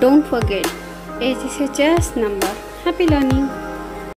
Don't forget, age is just number. Happy learning!